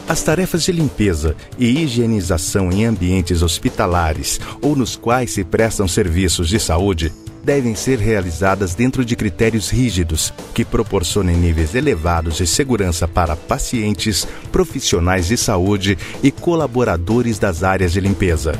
As tarefas de limpeza e higienização em ambientes hospitalares ou nos quais se prestam serviços de saúde devem ser realizadas dentro de critérios rígidos que proporcionem níveis elevados de segurança para pacientes, profissionais de saúde e colaboradores das áreas de limpeza.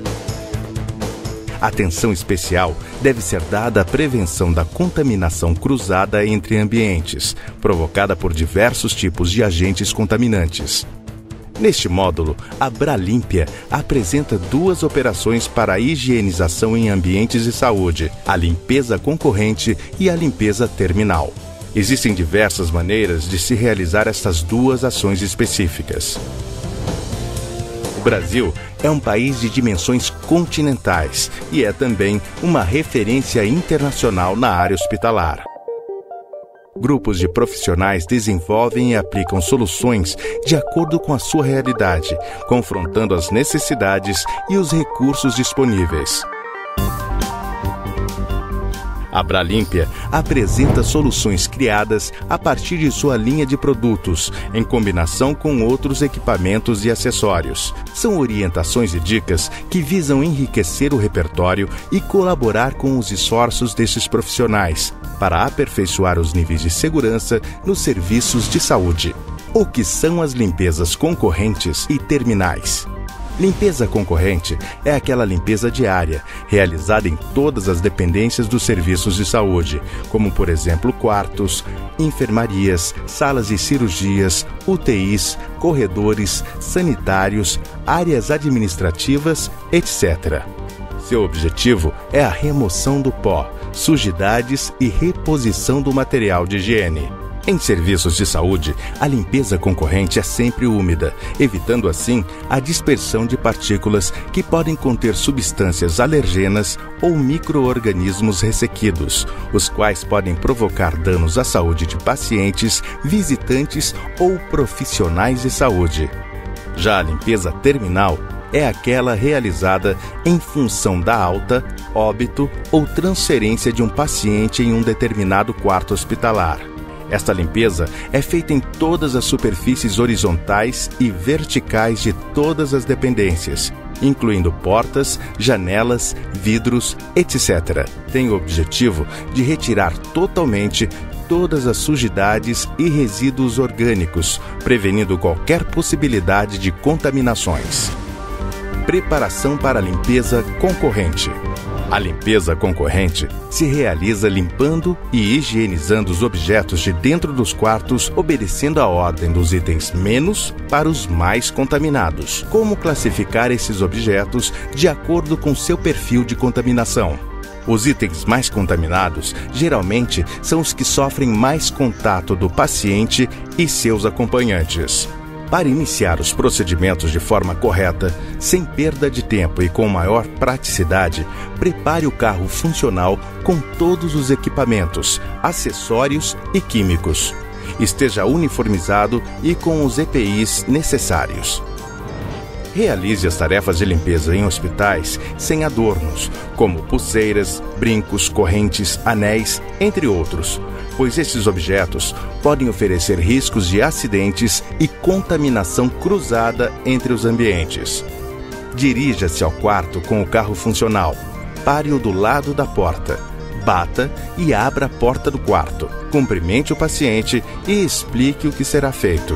Atenção especial deve ser dada à prevenção da contaminação cruzada entre ambientes, provocada por diversos tipos de agentes contaminantes. Neste módulo, a Bralimpia apresenta duas operações para a higienização em ambientes de saúde, a limpeza concorrente e a limpeza terminal. Existem diversas maneiras de se realizar estas duas ações específicas. O Brasil é um país de dimensões continentais e é também uma referência internacional na área hospitalar. Grupos de profissionais desenvolvem e aplicam soluções de acordo com a sua realidade, confrontando as necessidades e os recursos disponíveis. A Bralimpia apresenta soluções criadas a partir de sua linha de produtos, em combinação com outros equipamentos e acessórios. São orientações e dicas que visam enriquecer o repertório e colaborar com os esforços desses profissionais para aperfeiçoar os níveis de segurança nos serviços de saúde. O que são as limpezas concorrentes e terminais? Limpeza concorrente é aquela limpeza diária, realizada em todas as dependências dos serviços de saúde, como, por exemplo, quartos, enfermarias, salas de cirurgias, UTIs, corredores, sanitários, áreas administrativas, etc. Seu objetivo é a remoção do pó, sujidades e reposição do material de higiene. Em serviços de saúde, a limpeza concorrente é sempre úmida, evitando assim a dispersão de partículas que podem conter substâncias alergenas ou micro-organismos ressequidos, os quais podem provocar danos à saúde de pacientes, visitantes ou profissionais de saúde. Já a limpeza terminal é aquela realizada em função da alta, óbito ou transferência de um paciente em um determinado quarto hospitalar. Esta limpeza é feita em todas as superfícies horizontais e verticais de todas as dependências, incluindo portas, janelas, vidros, etc. Tem o objetivo de retirar totalmente todas as sujidades e resíduos orgânicos, prevenindo qualquer possibilidade de contaminações. Preparação para a limpeza concorrente. A limpeza concorrente se realiza limpando e higienizando os objetos de dentro dos quartos, obedecendo a ordem dos itens menos para os mais contaminados. Como classificar esses objetos de acordo com seu perfil de contaminação? Os itens mais contaminados geralmente são os que sofrem mais contato do paciente e seus acompanhantes. Para iniciar os procedimentos de forma correta, sem perda de tempo e com maior praticidade, prepare o carro funcional com todos os equipamentos, acessórios e químicos. Esteja uniformizado e com os EPIs necessários. Realize as tarefas de limpeza em hospitais sem adornos, como pulseiras, brincos, correntes, anéis, entre outros, pois esses objetos podem oferecer riscos de acidentes e contaminação cruzada entre os ambientes. Dirija-se ao quarto com o carro funcional. Pare-o do lado da porta. Bata e abra a porta do quarto. Cumprimente o paciente e explique o que será feito.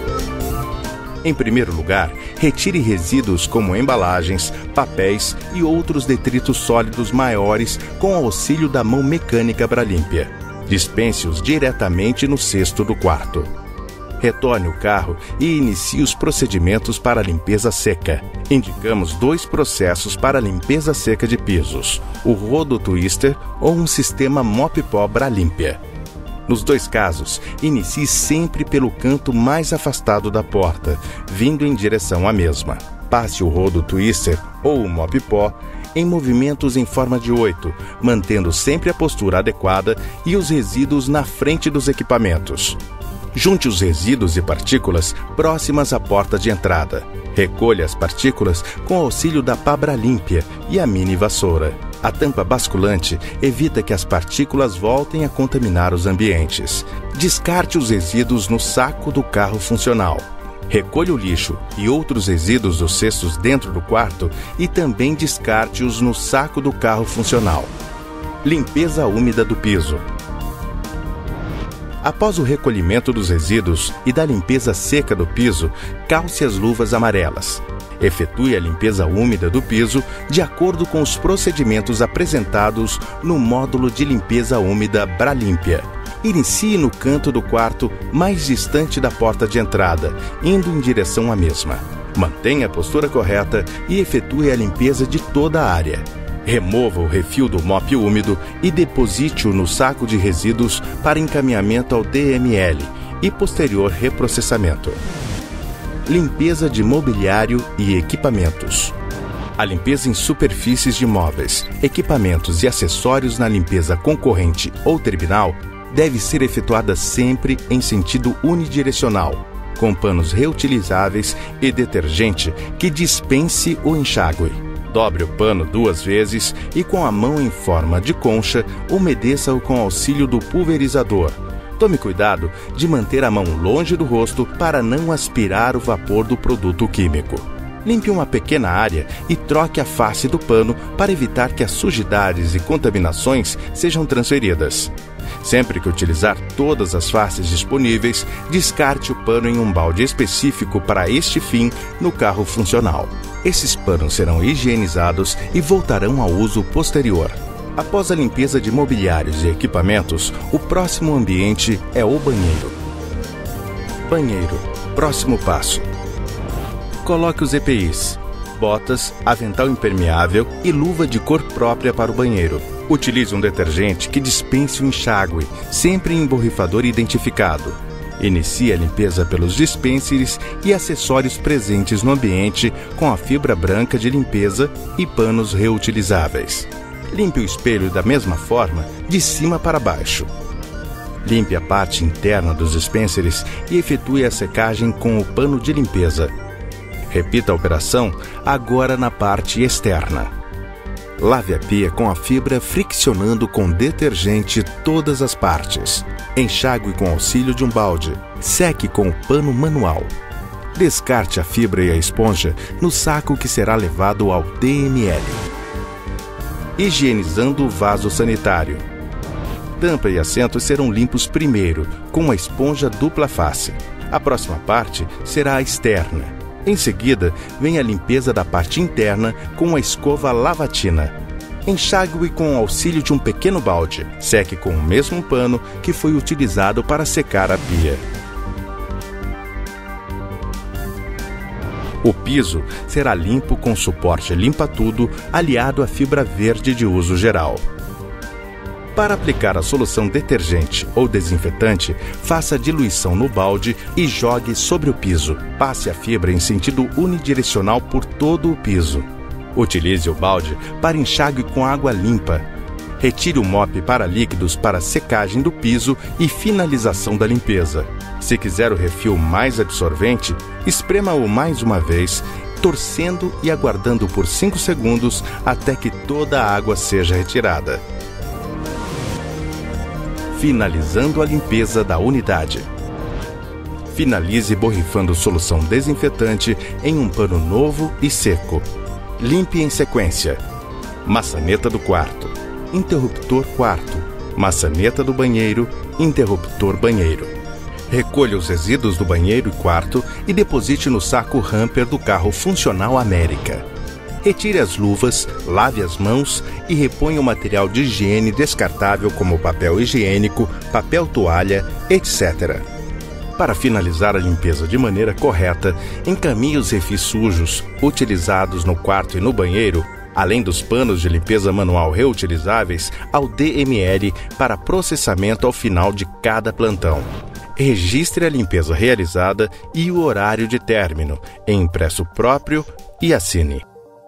Em primeiro lugar, retire resíduos como embalagens, papéis e outros detritos sólidos maiores com auxílio da mão mecânica Bralimpia. Dispense-os diretamente no cesto do quarto. Retorne o carro e inicie os procedimentos para a limpeza seca. Indicamos 2 processos para a limpeza seca de pisos: o rodo twister ou um sistema mop-pó Bralimpia. Nos 2 casos, inicie sempre pelo canto mais afastado da porta, vindo em direção à mesma. Passe o rodo twister ou o mop-pó em movimentos em forma de 8, mantendo sempre a postura adequada e os resíduos na frente dos equipamentos. Junte os resíduos e partículas próximas à porta de entrada. Recolha as partículas com auxílio da pá Bralimpia e a mini vassoura. A tampa basculante evita que as partículas voltem a contaminar os ambientes. Descarte os resíduos no saco do carro funcional. Recolha o lixo e outros resíduos dos cestos dentro do quarto e também descarte-os no saco do carro funcional. Limpeza úmida do piso. Após o recolhimento dos resíduos e da limpeza seca do piso, calce as luvas amarelas. Efetue a limpeza úmida do piso de acordo com os procedimentos apresentados no módulo de limpeza úmida Bralimpia. Inicie no canto do quarto mais distante da porta de entrada, indo em direção à mesma. Mantenha a postura correta e efetue a limpeza de toda a área. Remova o refil do mop úmido e deposite-o no saco de resíduos para encaminhamento ao DML e posterior reprocessamento. Limpeza de mobiliário e equipamentos. A limpeza em superfícies de móveis, equipamentos e acessórios na limpeza concorrente ou terminal deve ser efetuada sempre em sentido unidirecional, com panos reutilizáveis e detergente que dispense o enxágue. Dobre o pano 2 vezes e com a mão em forma de concha, umedeça-o com auxílio do pulverizador. Tome cuidado de manter a mão longe do rosto para não aspirar o vapor do produto químico. Limpe uma pequena área e troque a face do pano para evitar que as sujidades e contaminações sejam transferidas. Sempre que utilizar todas as faces disponíveis, descarte o pano em um balde específico para este fim no carro funcional. Esses panos serão higienizados e voltarão ao uso posterior. Após a limpeza de mobiliários e equipamentos, o próximo ambiente é o banheiro. Banheiro. Próximo passo. Coloque os EPIs, botas, avental impermeável e luva de cor própria para o banheiro. Utilize um detergente que dispense o enxágue, sempre em borrifador identificado. Inicie a limpeza pelos dispensers e acessórios presentes no ambiente com a fibra branca de limpeza e panos reutilizáveis. Limpe o espelho da mesma forma, de cima para baixo. Limpe a parte interna dos dispensers e efetue a secagem com o pano de limpeza. Repita a operação agora na parte externa. Lave a pia com a fibra friccionando com detergente todas as partes. Enxague com auxílio de um balde. Seque com o pano manual. Descarte a fibra e a esponja no saco que será levado ao DML. Higienizando o vaso sanitário. Tampa e assentos serão limpos primeiro, com uma esponja dupla face. A próxima parte será a externa. Em seguida, vem a limpeza da parte interna com a escova lavatina. Enxague-o com o auxílio de um pequeno balde. Seque com o mesmo pano que foi utilizado para secar a pia. O piso será limpo com suporte limpa-tudo aliado à fibra verde de uso geral. Para aplicar a solução detergente ou desinfetante, faça a diluição no balde e jogue sobre o piso. Passe a fibra em sentido unidirecional por todo o piso. Utilize o balde para enxágue com água limpa. Retire o mop para líquidos para secagem do piso e finalização da limpeza. Se quiser o refil mais absorvente, esprema-o mais uma vez, torcendo e aguardando por 5 segundos até que toda a água seja retirada. Finalizando a limpeza da unidade. Finalize borrifando solução desinfetante em um pano novo e seco. Limpe em sequência. Maçaneta do quarto, interruptor quarto, maçaneta do banheiro, interruptor banheiro. Recolha os resíduos do banheiro e quarto e deposite no saco hamper do carro funcional América. Retire as luvas, lave as mãos e reponha o material de higiene descartável como papel higiênico, papel toalha, etc. Para finalizar a limpeza de maneira correta, encaminhe os refis sujos, utilizados no quarto e no banheiro, além dos panos de limpeza manual reutilizáveis, ao DML para processamento ao final de cada plantão. Registre a limpeza realizada e o horário de término, em impresso próprio, e assine.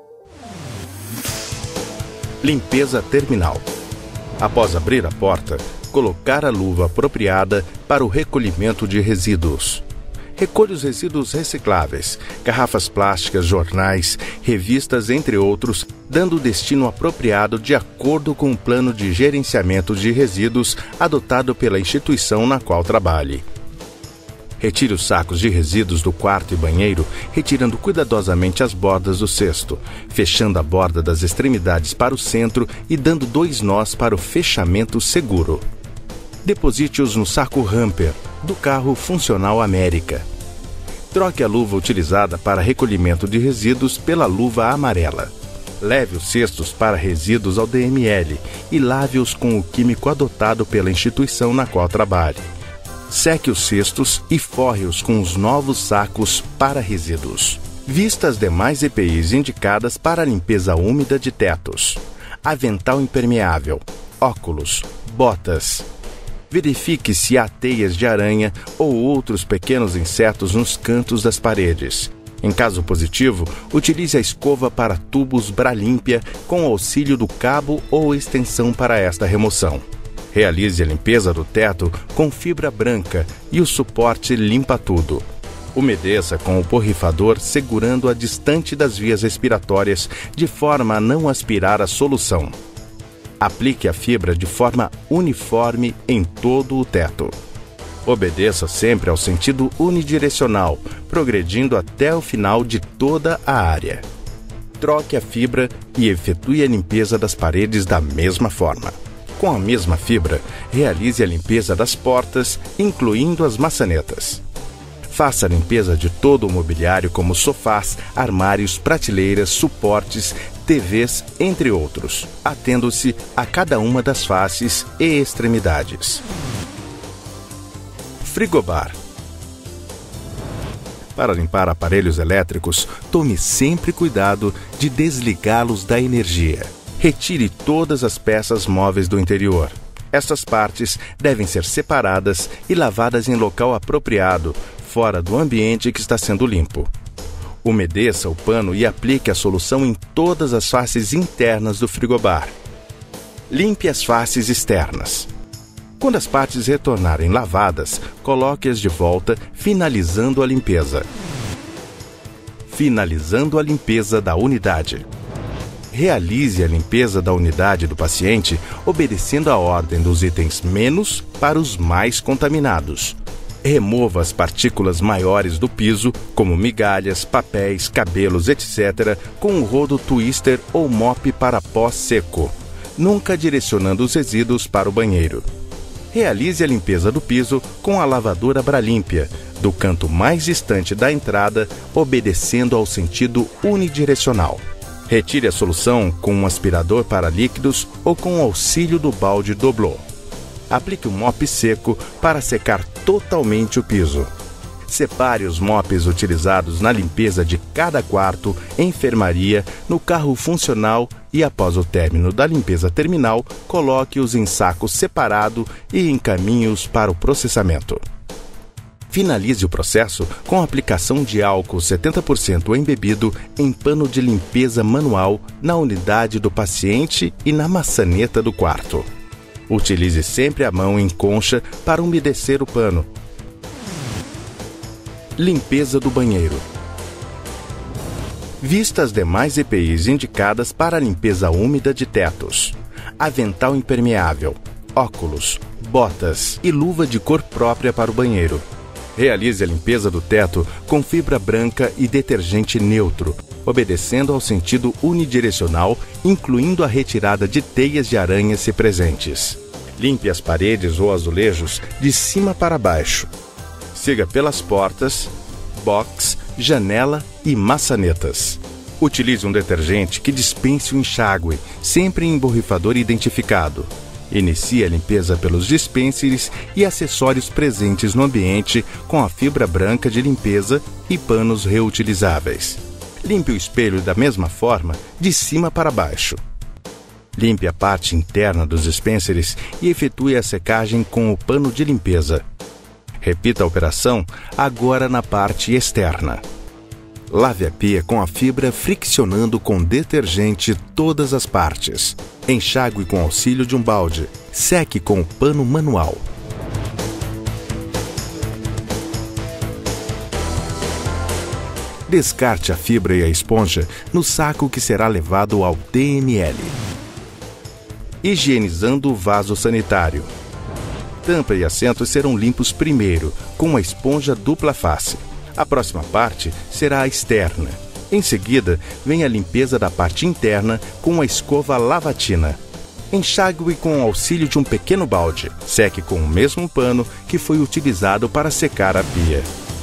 Limpeza terminal. Após abrir a porta, colocar a luva apropriada para o recolhimento de resíduos. Recolha os resíduos recicláveis, garrafas plásticas, jornais, revistas, entre outros, dando o destino apropriado de acordo com o plano de gerenciamento de resíduos adotado pela instituição na qual trabalhe. Retire os sacos de resíduos do quarto e banheiro, retirando cuidadosamente as bordas do cesto, fechando a borda das extremidades para o centro e dando 2 nós para o fechamento seguro. Deposite-os no saco Hamper do carro funcional América. Troque a luva utilizada para recolhimento de resíduos pela luva amarela. Leve os cestos para resíduos ao DML e lave-os com o químico adotado pela instituição na qual trabalhe. Seque os cestos e forre-os com os novos sacos para resíduos. Vista as demais EPIs indicadas para a limpeza úmida de tetos: avental impermeável, óculos, botas. Verifique se há teias de aranha ou outros pequenos insetos nos cantos das paredes. Em caso positivo, utilize a escova para tubos Bralimpia com auxílio do cabo ou extensão para esta remoção. Realize a limpeza do teto com fibra branca e o suporte limpa tudo. Umedeça com o borrifador segurando-a distante das vias respiratórias de forma a não aspirar a solução. Aplique a fibra de forma uniforme em todo o teto. Obedeça sempre ao sentido unidirecional, progredindo até o final de toda a área. Troque a fibra e efetue a limpeza das paredes da mesma forma. Com a mesma fibra, realize a limpeza das portas, incluindo as maçanetas. Faça a limpeza de todo o mobiliário como sofás, armários, prateleiras, suportes, TVs, entre outros, atendo-se a cada uma das faces e extremidades. Frigobar. Para limpar aparelhos elétricos, tome sempre cuidado de desligá-los da energia. Retire todas as peças móveis do interior. Estas partes devem ser separadas e lavadas em local apropriado, fora do ambiente que está sendo limpo. Umedeça o pano e aplique a solução em todas as faces internas do frigobar. Limpe as faces externas. Quando as partes retornarem lavadas, coloque-as de volta, finalizando a limpeza. Finalizando a limpeza da unidade. Realize a limpeza da unidade do paciente, obedecendo a ordem dos itens menos para os mais contaminados. Remova as partículas maiores do piso, como migalhas, papéis, cabelos, etc., com o rodo twister ou mop para pó seco, nunca direcionando os resíduos para o banheiro. Realize a limpeza do piso com a lavadora Bralimpia, do canto mais distante da entrada, obedecendo ao sentido unidirecional. Retire a solução com um aspirador para líquidos ou com o auxílio do balde doblô. Aplique um mop seco para secar totalmente o piso. Separe os mops utilizados na limpeza de cada quarto, enfermaria, no carro funcional e, após o término da limpeza terminal, coloque-os em saco separado e encaminhe-os para o processamento. Finalize o processo com a aplicação de álcool 70% embebido em pano de limpeza manual na unidade do paciente e na maçaneta do quarto. Utilize sempre a mão em concha para umedecer o pano. Limpeza do banheiro. Vista as demais EPIs indicadas para a limpeza úmida de tetos: avental impermeável, óculos, botas e luva de cor própria para o banheiro. Realize a limpeza do teto com fibra branca e detergente neutro, obedecendo ao sentido unidirecional, incluindo a retirada de teias de aranha se presentes. Limpe as paredes ou azulejos de cima para baixo. Siga pelas portas, box, janela e maçanetas. Utilize um detergente que dispense o enxágue, sempre em borrifador identificado. Inicie a limpeza pelos dispensers e acessórios presentes no ambiente com a fibra branca de limpeza e panos reutilizáveis. Limpe o espelho da mesma forma, de cima para baixo. Limpe a parte interna dos dispensers e efetue a secagem com o pano de limpeza. Repita a operação agora na parte externa. Lave a pia com a fibra friccionando com detergente todas as partes. Enxague com auxílio de um balde. Seque com o pano manual. Descarte a fibra e a esponja no saco que será levado ao DML. Higienizando o vaso sanitário. tampa e assentos serão limpos primeiro, com uma esponja dupla face. A próxima parte será a externa. Em seguida, vem a limpeza da parte interna com a escova lavatina. Enxague com o auxílio de um pequeno balde. Seque com o mesmo pano que foi utilizado para secar a pia.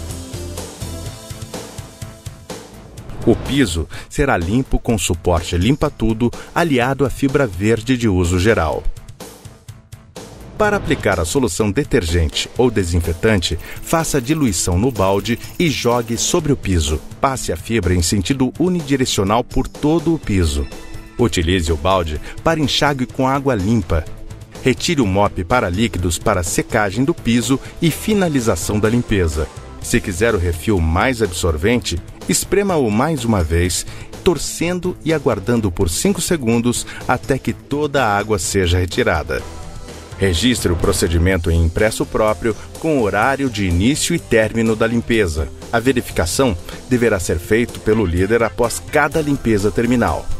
O piso será limpo com suporte limpa-tudo aliado à fibra verde de uso geral. Para aplicar a solução detergente ou desinfetante, faça a diluição no balde e jogue sobre o piso. Passe a fibra em sentido unidirecional por todo o piso. Utilize o balde para enxágue com água limpa. Retire o mop para líquidos para secagem do piso e finalização da limpeza. Se quiser o refil mais absorvente, esprema-o mais uma vez, torcendo e aguardando por 5 segundos até que toda a água seja retirada. Registre o procedimento em impresso próprio com horário de início e término da limpeza. A verificação deverá ser feita pelo líder após cada limpeza terminal.